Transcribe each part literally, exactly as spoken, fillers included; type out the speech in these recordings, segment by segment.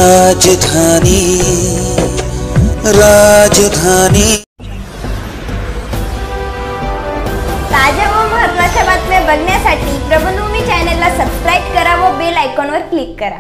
राजधानी राजधानी ताज्या व महत्त्वाच्या बातम्या बघण्यासाठी प्रबंधभूमी चॅनलला सबस्क्राइब करा व बेल आयकॉनवर क्लिक करा।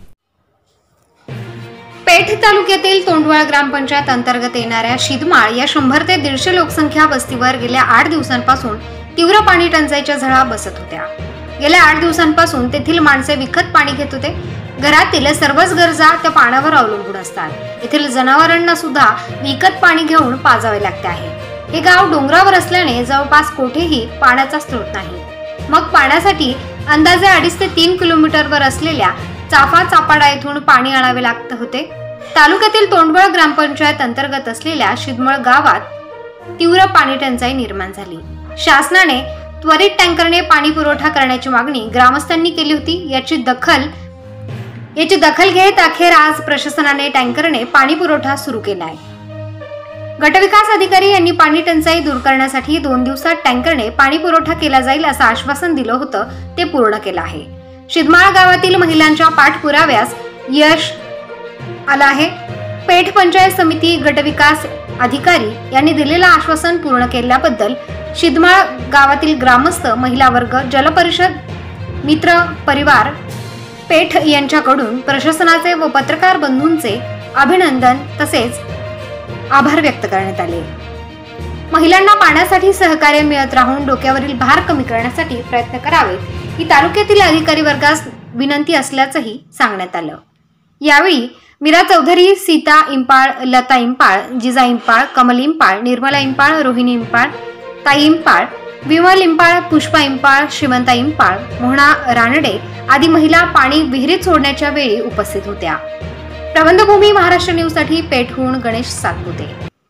पेठ तालुक्यातील तोंडवळ ग्रामपंचायत अंतर्गत येणाऱ्या शिदमाळ या शंभर ते दीडशे लोकसंख्या वस्तीवर गेल्या आठ दिवसांपासून तीव्र पाणी टंचाईच्या झळा बसत होत्या। गेल्या आठ दिवसांपासून तेथील माणसे विकत पाणी घेत होते। घरातील सर्वच गरजा त्या पाण्यावर अवलंबून असतात। येथील जनावरांना सुद्धा विकत पाणी घेऊन पाजावे लागते आहे। हे गाव डोंगरावर असल्याने जवळपास कोठेही पाण्याचा स्रोत नाही। मग पाण्यासाठी अंदाजे अडीच ते तीन किलोमीटरवर असलेल्या चाफा चापाडा येथून पाणी आणावे लागत होते। तालुक्यातील तोंडवळ ग्रामपंचायत अंतर्गत असलेल्या शिदमळ गावात तीव्र पाणी टंचाई निर्माण झाली। शासनाने त्वरित टँकरने पाणी पुरवठा करण्याची मागणी ग्रामस्थांनी केली होती। याची दखल याची दखल घेत अखेर आज प्रशासनाने टँकरने पाणी पुरवठा सुरू केला आहे। गटविकास अधिकारी यांनी पाणी टंचाई दूर करण्यासाठी दोन दिवसात टँकरने पाणी पुरवठा केला जाईल असं आश्वासन दिलं होतं, ते पूर्ण केलं आहे। शिदमाळ गावातील महिलांच्या पाठपुराव्यास यश आलं आहे। पेठ पंचायत समिती गटविकास अधिकारी यांनी दिलेलं आश्वासन पूर्ण केल्याबद्दल शिदमाळ गावातील ग्रामस्थ, महिला वर्ग, जलपरिषद, मित्र परिवार पेठ यांच्याकडून प्रशासनाचे व पत्रकार बंधूंचे अभिनंदन तसेच आभार व्यक्त करण्यात आले। महिलांना पाण्यासाठी सहकार्य मिळत राहून डोक्यावरील भार कमी करण्यासाठी प्रयत्न करावे ही तालुक्यातील अधिकारी वर्गास विनंती असल्याचंही सांगण्यात आलं। यावेळी मीरा चौधरी, सीता इंपाळ, लता इंपाळ, जिजा इंपाळ, कमल इंपाळ, निर्मला इंपाळ, रोहिणी इंपाळ, ताई इंपाळ, विमल इंपाळ, पुष्पा इंपाळ, श्रीमंता इंपाळ, मोहना रानडे आदी महिला पाणी विहिरीत सोडण्याच्या वेळी उपस्थित होत्या। प्रबंधभूमी महाराष्ट्र न्यूज साठी पेठहून गणेश सातपुते।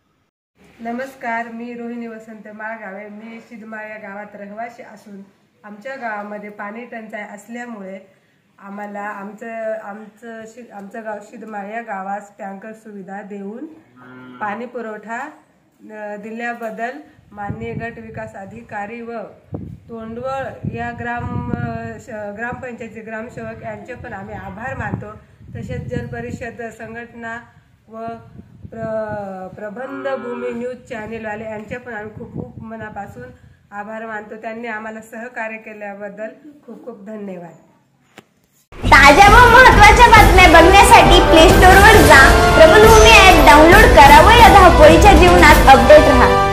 नमस्कार, मी रोहिणी वसंत माळगावे। मी शिदमाळ या गावात रहिवासी असून आमच्या गावामध्ये पाणी टंचाई असल्यामुळे आम्हाला आमचं आमचं शि आमचं गाव शिदमाळ या गावास टँकर सुविधा देऊन पाणी पुरवठा दिल्याबद्दल माननीय गट विकास अधिकारी व तोंडवळ या ग्राम ग्रामपंचायतीचे ग्रामसेवक यांचे पण आम्ही आभार मानतो। तसेच जलपरिषद संघटना व प्र प्रबंधभूमी न्यूज चॅनेलवाले यांचे पण आम्ही खूप खूप मनापासून आभार मानतो। त्यांनी आम्हाला सहकार्य केल्याबद्दल खूप खूप धन्यवाद। ताज्या व महत्त्वाच्या बातम्या बघण्यासाठी प्ले स्टोअरवर जा, प्रबंधभूमी ॲप डाउनलोड करा व या धावपळीच्या जीवनात अपडेट राहा।